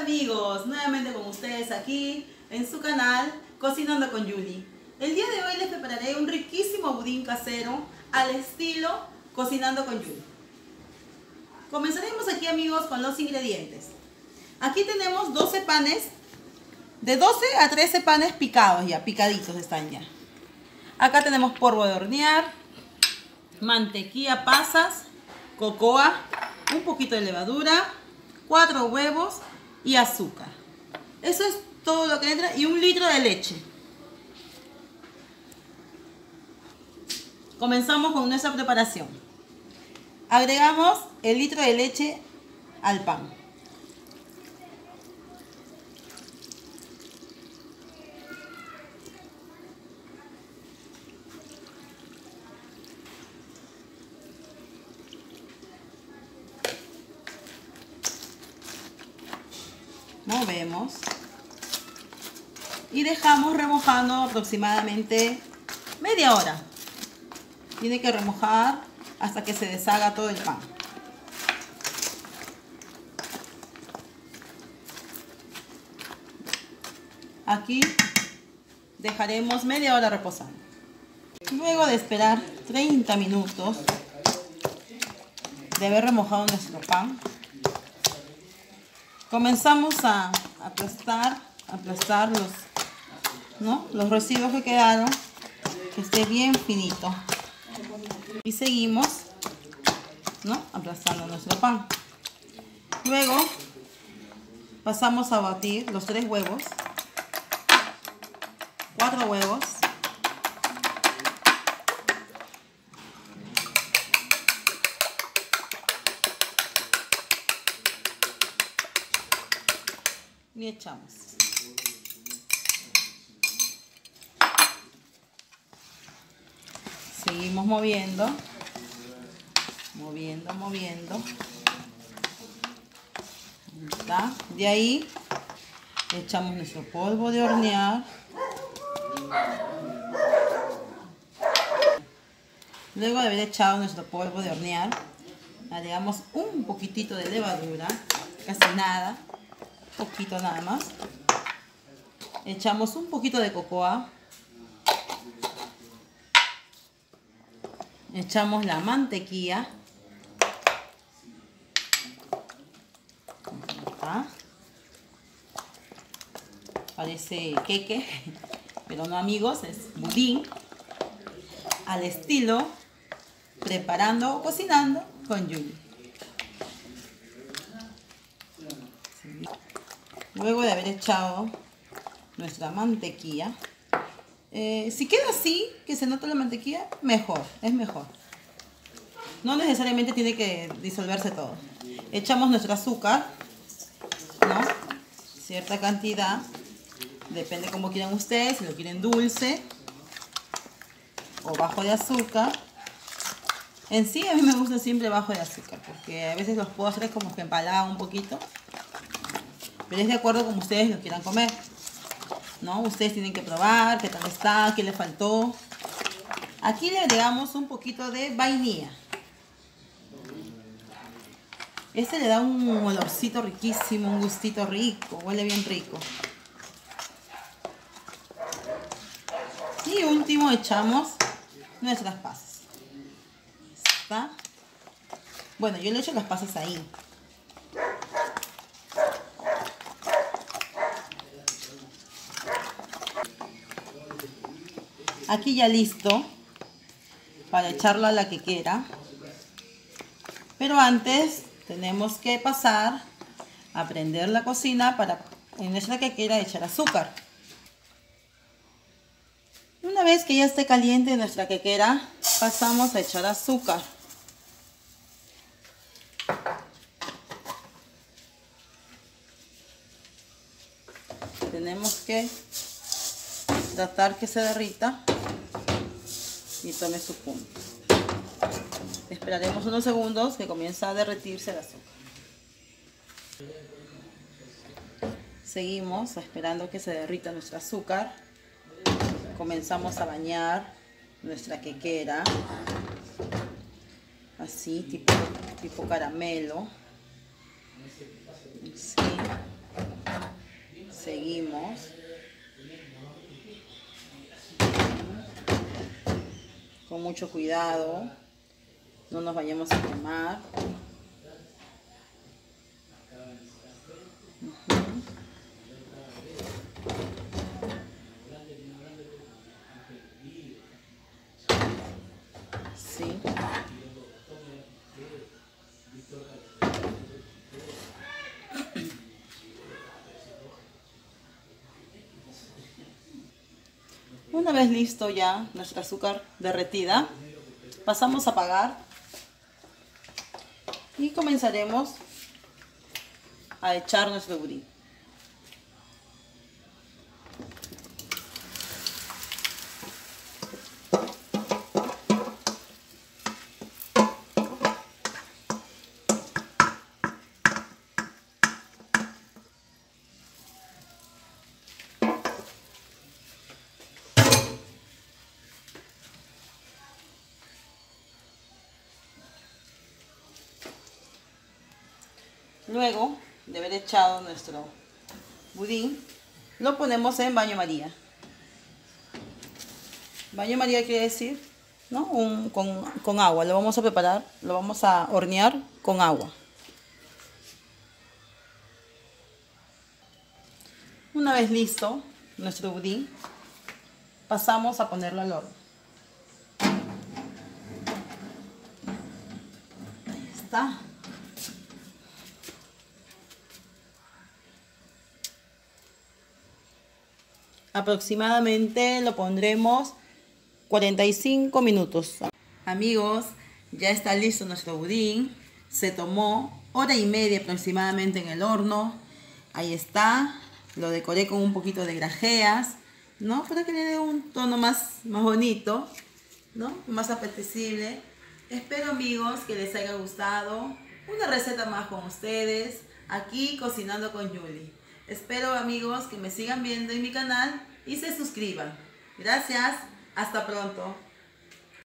amigos, nuevamente con ustedes aquí en su canal Cocinando con Julie. El día de hoy les prepararé un riquísimo budín casero al estilo Cocinando con Julie. Comenzaremos aquí, amigos, con los ingredientes. Aquí tenemos 12 panes, de 12 a 13 panes picados ya, picaditos están ya. Acá tenemos polvo de hornear, mantequilla, pasas, cocoa, un poquito de levadura, 4 huevos y azúcar. Eso es todo lo que entra, y 1 litro de leche. Comenzamos con nuestra preparación. Agregamos el litro de leche al pan. Movemos y dejamos remojando aproximadamente media hora. Tiene que remojar hasta que se deshaga todo el pan. Aquí dejaremos media hora reposando. Luego de esperar 30 minutos de haber remojado nuestro pan, comenzamos a aplastar los residuos que quedaron, que esté bien finito. Y seguimos aplastando nuestro pan. Luego pasamos a batir los 3 huevos, 4 huevos, y echamos. Seguimos moviendo. ¿Está? De ahí echamos nuestro polvo de hornear. Luego de haber echado nuestro polvo de hornear, agregamos un poquitito de levadura, casi nada. Poquito nada más. Echamos un poquito de cocoa. Echamos la mantequilla. ¿Ah? Parece queque, pero no, amigos, es budín al estilo preparando o cocinando con Julie. Luego de haber echado nuestra mantequilla, si queda así, que se nota la mantequilla, es mejor. No necesariamente tiene que disolverse todo. Echamos nuestro azúcar, cierta cantidad, depende como quieran ustedes, si lo quieren dulce o bajo de azúcar. En sí, a mí me gusta siempre bajo de azúcar, porque a veces los postres como que empalagan un poquito. Pero es de acuerdo como ustedes lo quieran comer, Ustedes tienen que probar qué tal está, qué le faltó. Aquí le agregamos un poquito de vainilla. Este le da un olorcito riquísimo, un gustito rico, huele bien rico. Y último echamos nuestras pasas. ¿Está? Bueno, yo le echo las pasas ahí. Aquí ya listo para echarlo a la quequera, pero antes tenemos que pasar a prender la cocina para en nuestra quequera echar azúcar. Una vez que ya esté caliente nuestra quequera, pasamos a echar azúcar. Tenemos que tratar que se derrita y tome su punto. Esperaremos unos segundos que comienza a derretirse el azúcar. Seguimos esperando que se derrita nuestro azúcar. Comenzamos a bañar nuestra quequera, así tipo caramelo. Así. Seguimos. Con mucho cuidado. No nos vayamos a quemar. Sí. Una vez listo ya nuestra azúcar derretida, pasamos a apagar y comenzaremos a echar nuestro budín. Luego de haber echado nuestro budín, lo ponemos en baño María. Baño María quiere decir, ¿no? Con agua. Lo vamos a preparar, lo vamos a hornear con agua. Una vez listo nuestro budín, pasamos a ponerlo al horno. Ahí está. Aproximadamente lo pondremos 45 minutos. Amigos, ya está listo nuestro budín. Se tomó 1 hora y media aproximadamente en el horno. Ahí está. Lo decoré con un poquito de grajeas, ¿no? Para que le dé un tono más bonito, ¿no? Más apetecible. Espero, amigos, que les haya gustado. Una receta más con ustedes, aquí Cocinando con Julie. Espero, amigos, que me sigan viendo en mi canal y se suscriban. Gracias, hasta pronto.